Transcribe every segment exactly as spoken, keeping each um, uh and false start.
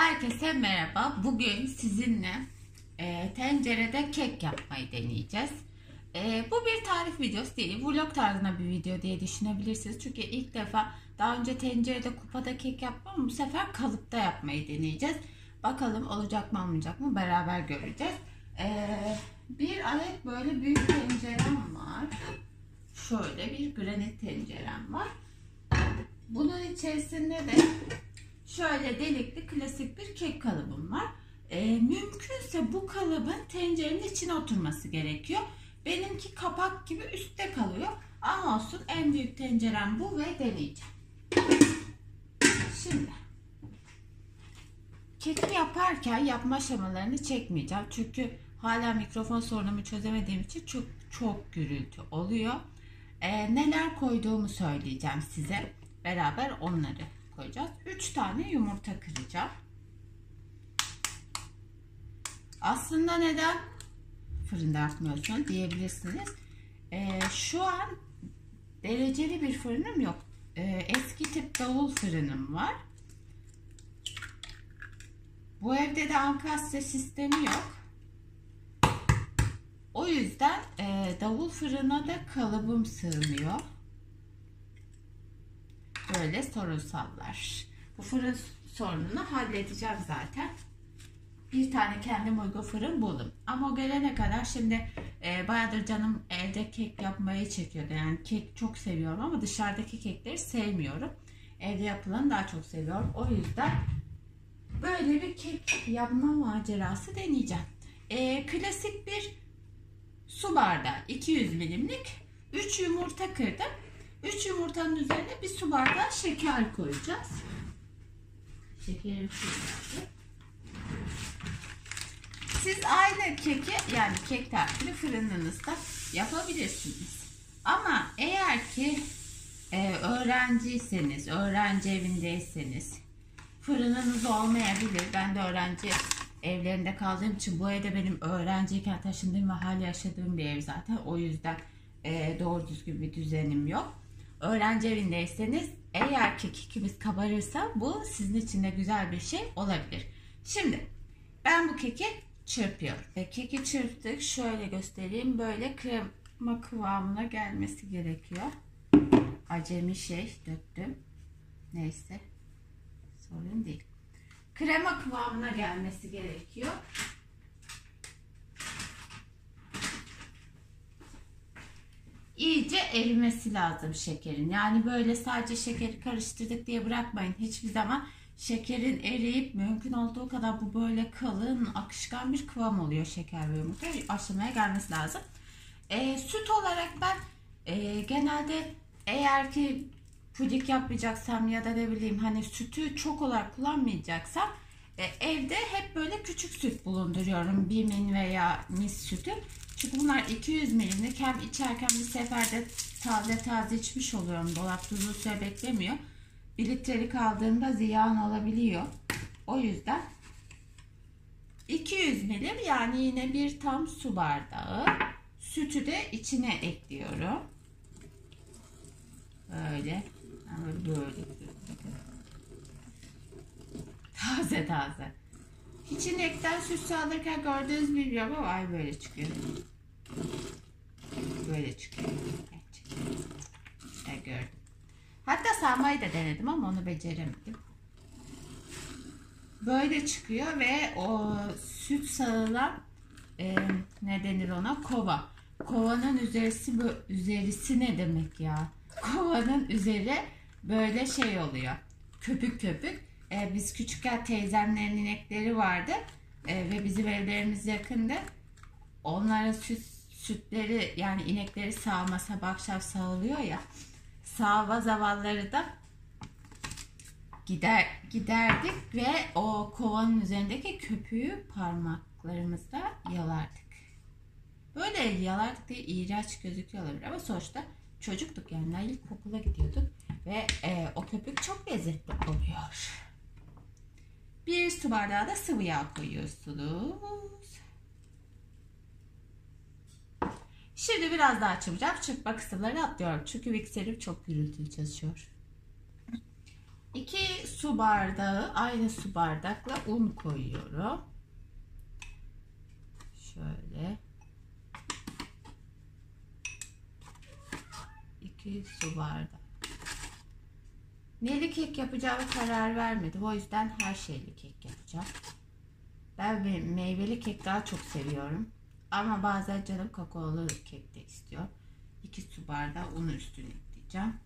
Herkese merhaba. Bugün sizinle e, tencerede kek yapmayı deneyeceğiz. E, bu bir tarif videosu değil, vlog tarzında bir video diye düşünebilirsiniz. Çünkü ilk defa daha önce tencerede kupada kek yapmam, bu sefer kalıpta yapmayı deneyeceğiz. Bakalım olacak mı olmayacak mı beraber göreceğiz. E, bir adet böyle büyük tencerem var. Şöyle bir granit tencerem var. Bunun içerisinde de şöyle delikli klasik bir kek kalıbım var. E, mümkünse bu kalıbın tencerenin içine oturması gerekiyor. Benimki kapak gibi üstte kalıyor. Ama olsun, en büyük tencerem bu ve deneyeceğim. Şimdi keki yaparken yapma aşamalarını çekmeyeceğim. Çünkü hala mikrofon sorunumu çözemediğim için çok çok gürültü oluyor. E, neler koyduğumu söyleyeceğim size. Beraber onları koyacağız. üç tane yumurta kıracağım. Aslında neden fırında yapmıyorsun diyebilirsiniz. Ee, şu an dereceli bir fırınım yok. Ee, eski tip davul fırınım var. Bu evde de ankastre sistemi yok. O yüzden e, davul fırına da kalıbım sığmıyor. Böyle sorunsallar. Bu fırın sorununu halledeceğim zaten. Bir tane kendim uygun fırın buldum. Ama o gelene kadar şimdi e, bayağıdır canım evde kek yapmayı çekiyordu. Yani kek çok seviyorum ama dışarıdaki kekleri sevmiyorum. Evde yapılanı daha çok seviyorum. O yüzden böyle bir kek yapma macerası deneyeceğim. E, klasik bir su bardağı iki yüz milimlik üç yumurta kırdım. üç yumurtanın üzerine bir su bardağı şeker koyacağız. Şekerim koyacağız. Siz aynı keki, yani kek tarifini fırınınızda yapabilirsiniz. Ama eğer ki e, öğrenciyseniz, öğrenci evindeyseniz fırınınız olmayabilir. Ben de öğrenci evlerinde kaldığım için, bu evde benim öğrenciyken taşındığım ve hala yaşadığım bir ev zaten. O yüzden e, doğru düzgün bir düzenim yok. Öğrenci evindeyseniz eğer ki kekimiz kabarırsa bu sizin için de güzel bir şey olabilir. Şimdi ben bu keki çırpıyorum. E, keki çırptık. Şöyle göstereyim. Böyle krema kıvamına gelmesi gerekiyor. Acemi şey döktüm. Neyse. Sorun değil. Krema kıvamına gelmesi gerekiyor. İyice erimesi lazım şekerin. Yani böyle sadece şekeri karıştırdık diye bırakmayın. Hiçbir zaman şekerin eriyip mümkün olduğu kadar bu böyle kalın, akışkan bir kıvam oluyor şeker ve yumurta. Aşamaya gelmesi lazım. E, süt olarak ben e, genelde eğer ki puding yapmayacaksam ya da ne bileyim hani sütü çok olarak kullanmayacaksam e, evde hep böyle küçük süt bulunduruyorum. Bimin veya mis sütü. Çünkü bunlar iki yüz milimlik, hem içerken bir seferde taze taze içmiş oluyorum. Dolapta uzun süre beklemiyor. bir litrelik aldığımda ziyan olabiliyor. O yüzden iki yüz milim, yani yine bir tam su bardağı sütü de içine ekliyorum. Böyle. Böyle. Taze taze. Hiç inekten süt sağlarken gördüğünüz bilmiyorum ama ay böyle çıkıyor. Böyle çıkıyor. İşte gördüm. Hatta sağmayı da denedim ama onu beceremedim. Böyle çıkıyor ve o süt sağılan e, ne denir ona? Kova. Kovanın üzerisi, üzerisi ne demek ya? Kovanın üzeri böyle şey oluyor. Köpük köpük. E, biz küçükken teyzemlerin inekleri vardı. E, ve bizim evlerimiz yakındı. Onların süt, sütleri, yani inekleri sağma, sabah akşam sağılıyor ya. Sağma zavalları da gider giderdik ve o kovanın üzerindeki köpüğü parmaklarımızla yalardık. Böyle yalardık diye iğrenç gözüküyor olabilir ama sonuçta çocuktuk, yani ilkokula gidiyorduk ve e, o köpük çok lezzetli oluyor. Bir su bardağı da sıvı yağ koyuyorsunuz. Şimdi biraz daha çırpacağım. Çırpma kısımlarını atlıyorum çünkü mikserim çok gürültülü çalışıyor. iki su bardağı aynı su bardakla un koyuyorum. Şöyle. iki su bardağı. Neli kek yapacağıma karar vermedim. O yüzden her şeyli kek yapacağım. Ben meyveli kek daha çok seviyorum. Ama bazen canım kakaolu kek de istiyor. iki su bardağı unu üstüne ekleyeceğim.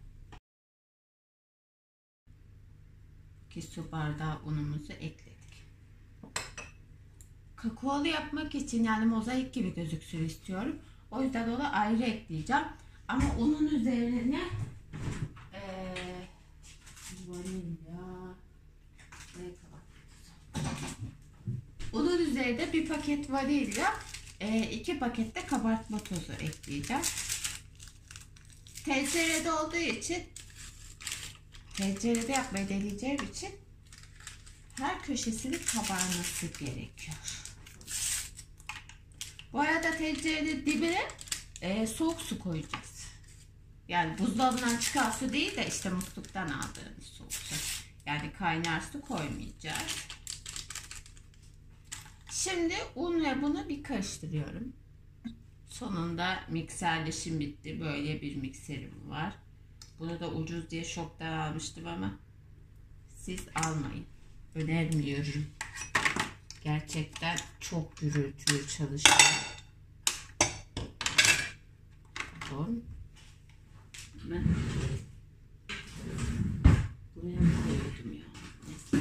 iki su bardağı unumuzu ekledik. Kakaolu yapmak için, yani mozaik gibi gözüksün istiyorum. O yüzden onu ayrı ekleyeceğim. Ama unun üzerine ee, vanilya unun üzerine bir paket vanilya, iki paket de kabartma tozu ekleyeceğim. Tencerede olduğu için, tencerede yapmayı deneyeceğim için her köşesinin kabarması gerekiyor. Bu arada tencerenin dibine e, soğuk su koyacağız. Yani buzdolabından çıkan su değil de işte musluktan aldığımız soğuk su. Yani kaynar su koymayacağız. Şimdi un ve bunu bir karıştırıyorum. Sonunda mikserleşim bitti. Böyle bir mikserim var. Bunu da ucuz diye şoktan almıştım ama siz almayın. Önermiyorum. Gerçekten çok gürültülü çalışıyor. Pardon. Ben buraya mı koydum ya? Neyse.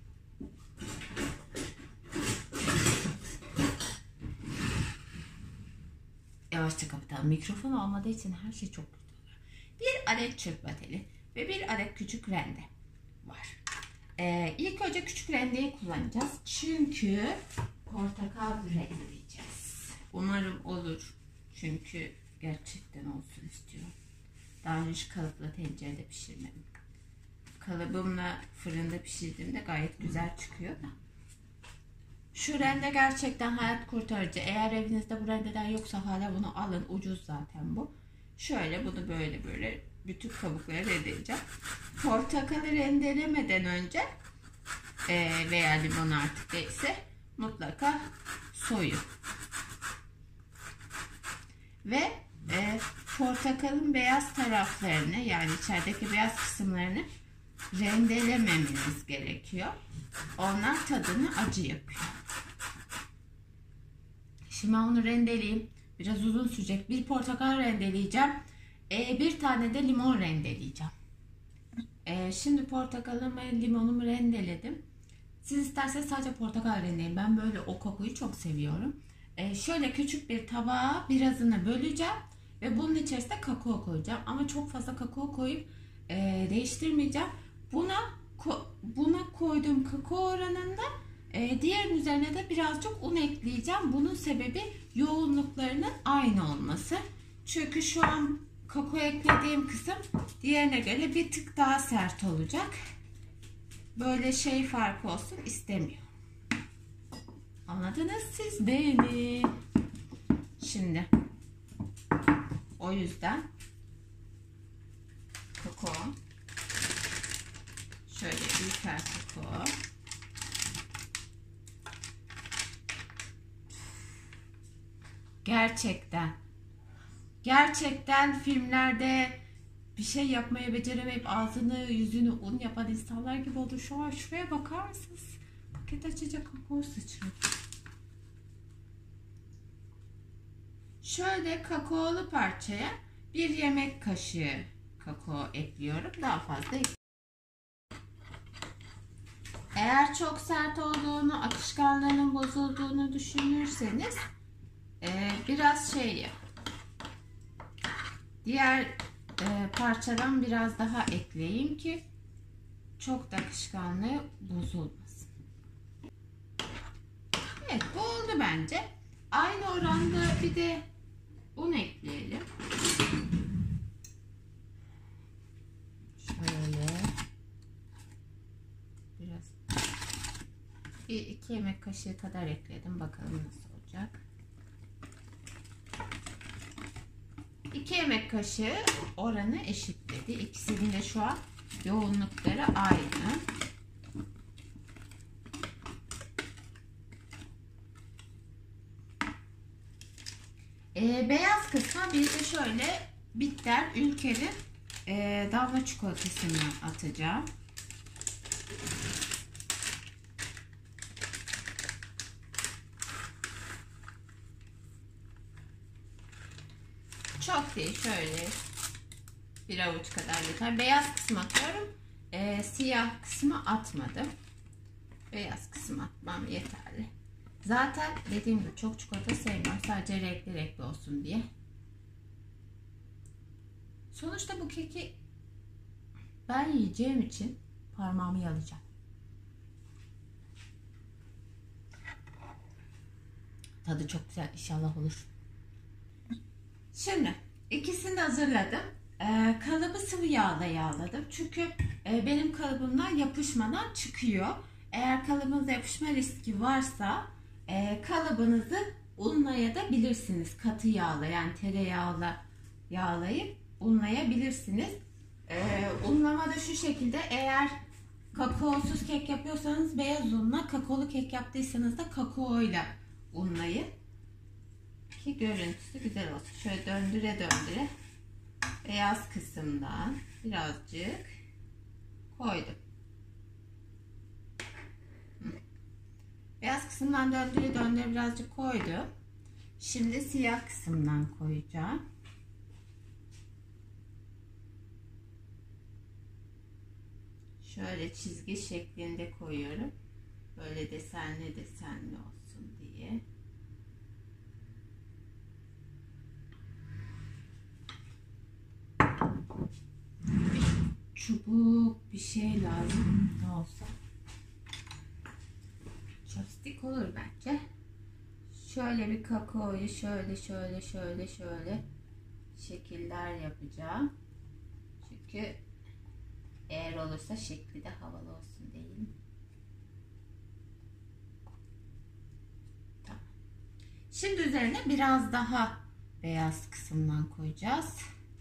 Yavaşça kapatalım. Mikrofon olmadığı için her şey çok kötü oluyor. Bir adet çırpma teli ve bir adet küçük rende var. Ee, ilk önce küçük rendeyi kullanacağız. Çünkü portakal rendeleyeceğiz. Umarım olur. Çünkü gerçekten olsun istiyorum. Daha önce hiç kalıpla tencerede pişirmedim. Kalıbımla fırında pişirdiğimde gayet güzel çıkıyor da. Şu rende gerçekten hayat kurtarıcı. Eğer evinizde bu rendeden yoksa hala bunu alın. Ucuz zaten bu. Şöyle bunu böyle böyle bütün kabukları rendeleyeceğim. Portakalı rendelemeden önce e, veya limon artık değilse mutlaka soyun. Ve e, portakalın beyaz taraflarını, yani içerideki beyaz kısımlarını rendelememeniz gerekiyor. Onlar tadını acı yapıyor. Şimdi ben onu rendeleyeyim. Biraz uzun sürecek. Bir portakal rendeleyeceğim. Ee, bir tane de limon rendeleyeceğim. Ee, şimdi portakalımı, limonumu rendeledim. Siz isterseniz sadece portakal rendeleyin. Ben böyle o kokuyu çok seviyorum. Ee, şöyle küçük bir tabağa birazını böleceğim. Ve bunun içerisine kakao koyacağım. Ama çok fazla kakao koyup e, değiştirmeyeceğim. Buna buna koyduğum kakao oranında e, diğerinin üzerine de birazcık un ekleyeceğim. Bunun sebebi yoğunluklarının aynı olması. Çünkü şu an kakao eklediğim kısım diğerine göre bir tık daha sert olacak. Böyle şey farkı olsun istemiyorum. Anladınız siz beni. Şimdi o yüzden kakao, şöyle bir kakao, gerçekten gerçekten filmlerde bir şey yapmaya beceremeyip ağzını yüzünü un yapan insanlar gibi oldu. Şu an şuraya bakar mısınız? Paket açınca kakao sıçradı. Şöyle kakaolu parçaya bir yemek kaşığı kakao ekliyorum. Daha fazla ekliyorum. Eğer çok sert olduğunu, akışkanlığının bozulduğunu düşünürseniz e, biraz şey yap. Diğer e, parçadan biraz daha ekleyeyim ki çok da akışkanlığı bozulmasın. Evet, bu oldu bence. Aynı oranda bir de un ekleyelim. Şöyle biraz bir iki yemek kaşığı kadar ekledim. Bakalım nasıl olacak. iki yemek kaşığı oranı eşitledi. İkisinin de şu an yoğunlukları aynı. Ee, beyaz kısma bir de şöyle Bitter Ülker'in e, damla çikolatasını atacağım. Çok değil, şöyle bir avuç kadar yeter. Beyaz kısmı atıyorum. Ee, siyah kısmı atmadım. Beyaz kısmı atmam yeterli. Zaten dediğim gibi çok çikolata sevmiyorum. Sadece renkli renkli olsun diye. Sonuçta bu keki ben yiyeceğim için parmağımı yalayacağım. Tadı çok güzel, inşallah olur. Şimdi ikisini de hazırladım. Ee, kalıbı sıvı yağla yağladım. Çünkü e, benim kalıbımdan yapışmadan çıkıyor. Eğer kalıbınızda yapışma riski varsa e, kalıbınızı unlayabilirsiniz. Katı yağla, yani tereyağla yağlayıp unlayabilirsiniz. Ee, unlama da şu şekilde: eğer kakaosuz kek yapıyorsanız beyaz unla, kakaolu kek yaptıysanız da kakaoyla unlayın ki görüntüsü güzel olsun. Şöyle döndüre döndüre beyaz kısımdan birazcık koydum. Beyaz kısımdan döndüre döndüre birazcık koydum. Şimdi siyah kısımdan koyacağım. Şöyle çizgi şeklinde koyuyorum. Böyle desenli desenli olsun diye. Çubuk bir şey lazım. Ne olsa. Chopstick olur bence. Şöyle bir kakaoyu şöyle şöyle şöyle şöyle şekiller yapacağım. Çünkü eğer olursa şekli de havalı olsun değil mi? Tamam. Şimdi üzerine biraz daha beyaz kısımdan koyacağız.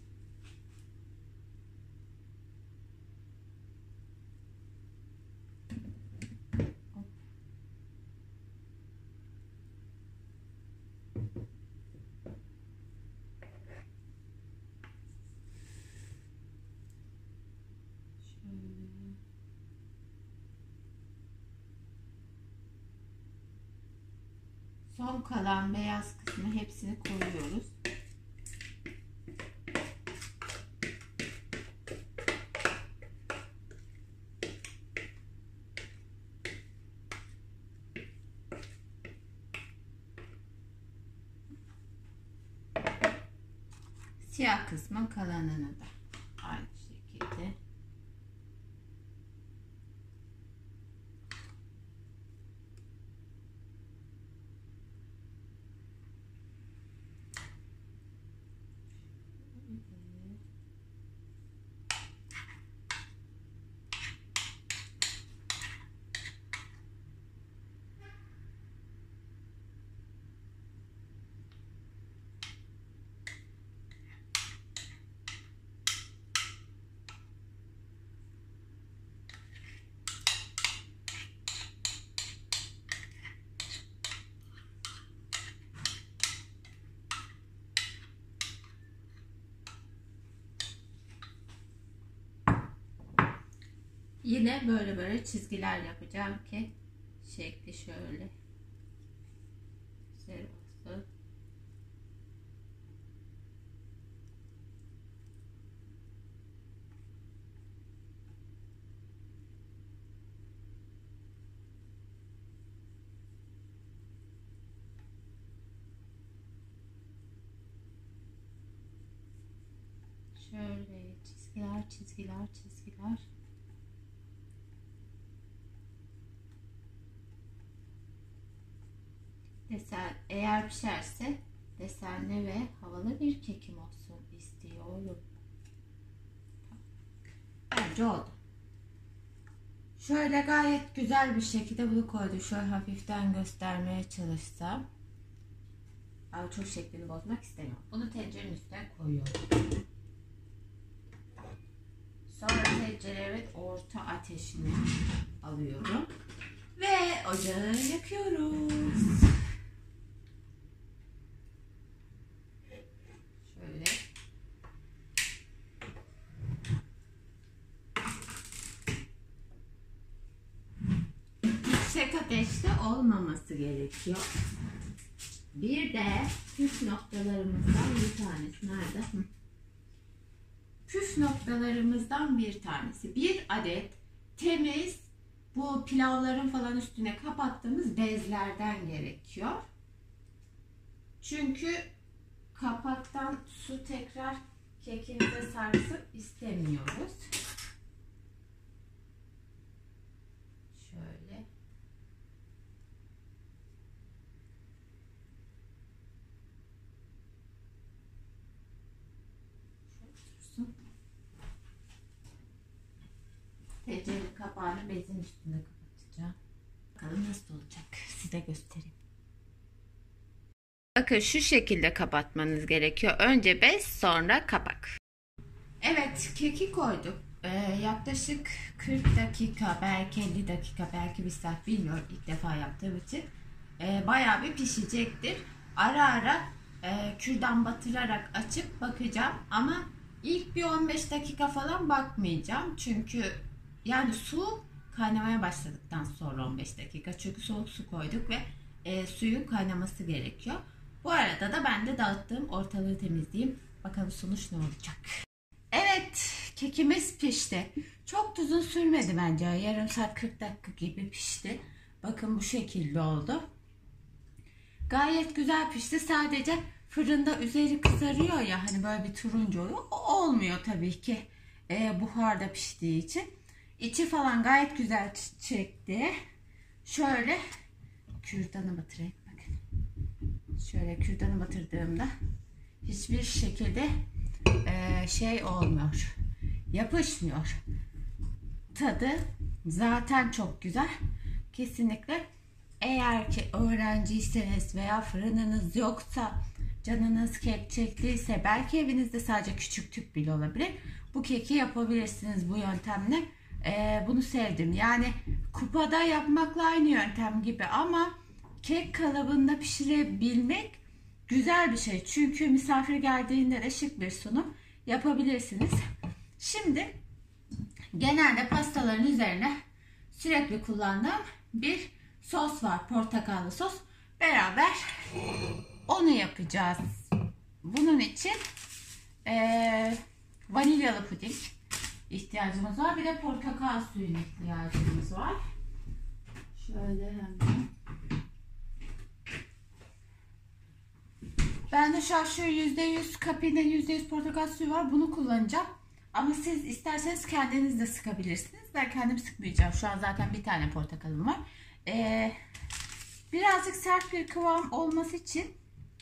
Son kalan beyaz kısmı hepsini koyuyoruz. Siyah kısmın kalanını da aynı şekilde. Yine böyle böyle çizgiler yapacağım ki şekli şöyle güzel olsun. Şöyle çizgiler çizgiler çizgiler. Desen, eğer pişerse desenli ve havalı bir kekim olsun istiyorum. Bence oldu. Şöyle gayet güzel bir şekilde bunu koydum. Şöyle hafiften göstermeye çalışsam. Ama çok şeklini bozmak istemiyorum. Bunu tencerenin üstüne koyuyorum. Sonra tenceremin orta ateşini alıyorum ve ocağı yakıyoruz. Şöyle. Yüksek ateşte olmaması gerekiyor. Bir de püf noktalarımızdan bir tanesi nerede? Püf noktalarımızdan bir tanesi. Bir adet temiz, bu pilavların falan üstüne kapattığımız bezlerden gerekiyor. Çünkü kapaktan su tekrar kekimize sarsın istemiyoruz. Şöyle. Tencerenin kapağını bezin üstünde kapatacağım. Bakalım nasıl olacak. Size göstereyim. Bakın şu şekilde kapatmanız gerekiyor. Önce bez, sonra kapak. Evet, keki koyduk. Ee, yaklaşık kırk dakika, belki elli dakika, belki bir saat, bilmiyorum, ilk defa yaptığım için. Ee, bayağı bir pişecektir. Ara ara e, kürdan batırarak açıp bakacağım. Ama ilk bir on beş dakika falan bakmayacağım. Çünkü yani su kaynamaya başladıktan sonra on beş dakika. Çünkü soğuk su koyduk ve e, suyun kaynaması gerekiyor. Bu arada da ben de dağıttığım ortalığı temizleyeyim. Bakalım sonuç ne olacak. Evet, kekimiz pişti. Çok uzun sürmedi bence. Yarım saat kırk dakika gibi pişti. Bakın bu şekilde oldu. Gayet güzel pişti. Sadece fırında üzeri kızarıyor ya, hani böyle bir turuncu oluyor. O olmuyor tabii ki. E, buharda piştiği için. İçi falan gayet güzel çekti. Şöyle kürdanı batırayım. Bakın. Şöyle kürdanı batırdığımda hiçbir şekilde e, şey olmuyor. Yapışmıyor. Tadı zaten çok güzel. Kesinlikle eğer ki öğrenciyseniz veya fırınınız yoksa, canınız kek çektiyse, belki evinizde sadece küçük tüp bile olabilir. Bu keki yapabilirsiniz bu yöntemle. Ee, bunu sevdim. Yani kupada yapmakla aynı yöntem gibi ama kek kalıbında pişirebilmek güzel bir şey. Çünkü misafir geldiğinde de şık bir sunum yapabilirsiniz. Şimdi genelde pastaların üzerine sürekli kullandığım bir sos var. Portakallı sos. Beraber onu yapacağız. Bunun için ee, vanilyalı puding ihtiyacımız var. Bir de portakal suyuna ihtiyacımız var. Şöyle hemen. Ben de şu an şu yüzde yüz kapine yüzde yüz portakal suyu var. Bunu kullanacağım. Ama siz isterseniz kendiniz de sıkabilirsiniz. Ben kendim sıkmayacağım. Şu an zaten bir tane portakalım var. Ee, birazcık sert bir kıvam olması için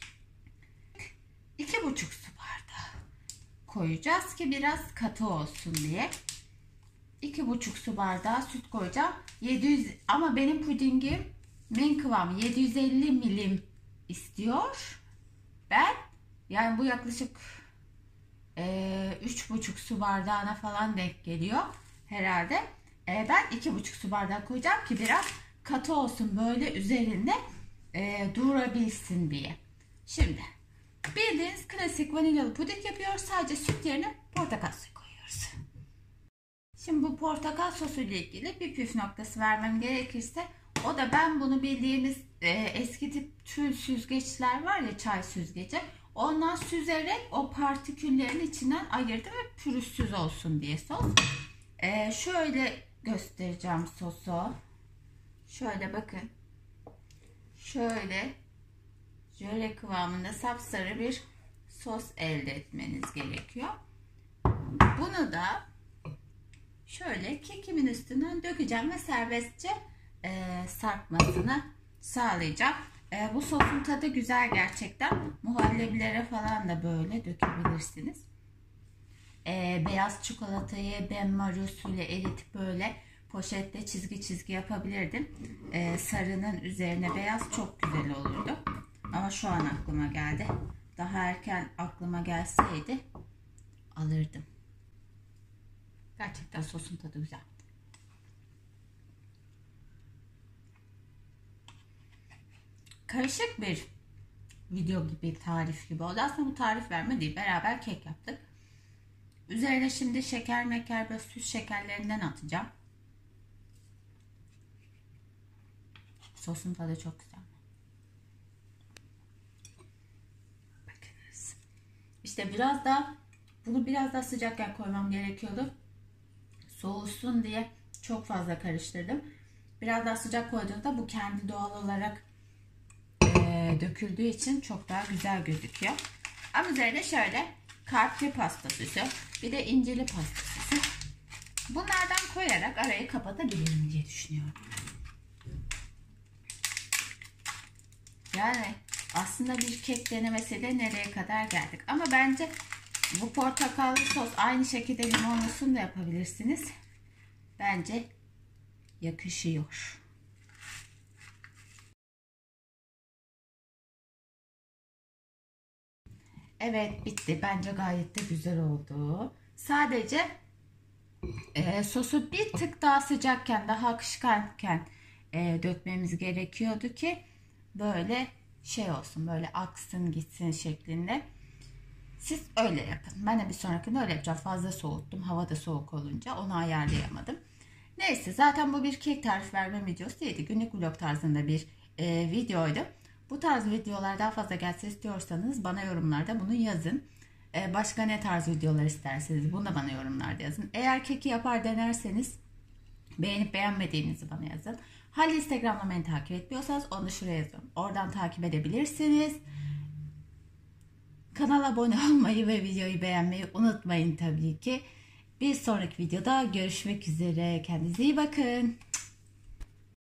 iki buçuk su bardağı koyacağız ki biraz katı olsun diye. iki buçuk su bardağı süt koyacağım. yedi yüz, ama benim pudingim min kıvamı yedi yüz elli milim istiyor. Ben yani bu yaklaşık e, üç buçuk su bardağına falan denk geliyor herhalde. E, ben iki buçuk su bardağı koyacağım ki biraz katı olsun, böyle üzerinde e, durabilsin diye. Şimdi bildiğiniz klasik vanilyalı puding yapıyoruz. Sadece süt yerine portakal suyu koyuyoruz. Şimdi bu portakal sosu ile ilgili bir püf noktası vermem gerekirse, o da ben bunu bildiğimiz e, eski tip tül süzgeçler var ya, çay süzgeci. Ondan süzerek o partiküllerin içinden ayırdım ve pürüzsüz olsun diye sos. E, şöyle göstereceğim sosu. Şöyle bakın. Şöyle jöle kıvamında sapsarı bir sos elde etmeniz gerekiyor. Bunu da şöyle kekimin üstünden dökeceğim ve serbestçe e, sarkmasını sağlayacağım. E, bu sosun tadı güzel gerçekten. Muhallebilere falan da böyle dökebilirsiniz. E, beyaz çikolatayı benmari usulü eritip böyle poşette çizgi çizgi yapabilirdim. E, sarının üzerine beyaz çok güzel olurdu. Ama şu an aklıma geldi. Daha erken aklıma gelseydi alırdım. Gerçekten sosun tadı güzel. Karışık bir video gibi, tarif gibi oldu. Aslında bu tarif verme değil. Beraber kek yaptık. Üzerine şimdi şeker meker ve süs şekerlerinden atacağım. Sosun tadı çok güzel. Bakınız. İşte biraz da bunu biraz daha sıcakken koymam gerekiyordu. Soğusun diye çok fazla karıştırdım. Biraz daha sıcak koyduğumda bu kendi doğal olarak e, döküldüğü için çok daha güzel gözüküyor. Ama üzerine şöyle kalpli pasta süsü, bir de incirli pasta süsü. Bunlardan koyarak arayı kapatabilirim diye düşünüyorum. Yani aslında bir kek denemesiyle nereye kadar geldik. Ama bence bu portakallı sos aynı şekilde limonlusunu da yapabilirsiniz. Bence yakışıyor. Evet, bitti. Bence gayet de güzel oldu. Sadece e, sosu bir tık daha sıcakken, daha akışkanken e, dökmemiz gerekiyordu ki böyle şey olsun, böyle aksın gitsin şeklinde. Siz öyle yapın. Ben de bir sonrakinde öyle yapacağım. Fazla soğuttum. Havada soğuk olunca onu ayarlayamadım. Neyse, zaten bu bir kek tarif verme videosu değildi. Günlük vlog tarzında bir e, videoydu. Bu tarz videolar daha fazla gelse istiyorsanız bana yorumlarda bunu yazın. E, başka ne tarz videolar isterseniz bunu da bana yorumlarda yazın. Eğer keki yapar denerseniz beğenip beğenmediğinizi bana yazın. Hala Instagram'da beni takip etmiyorsanız onu şuraya yazın. Oradan takip edebilirsiniz. Kanala abone olmayı ve videoyu beğenmeyi unutmayın tabii ki. Bir sonraki videoda görüşmek üzere. Kendinize iyi bakın.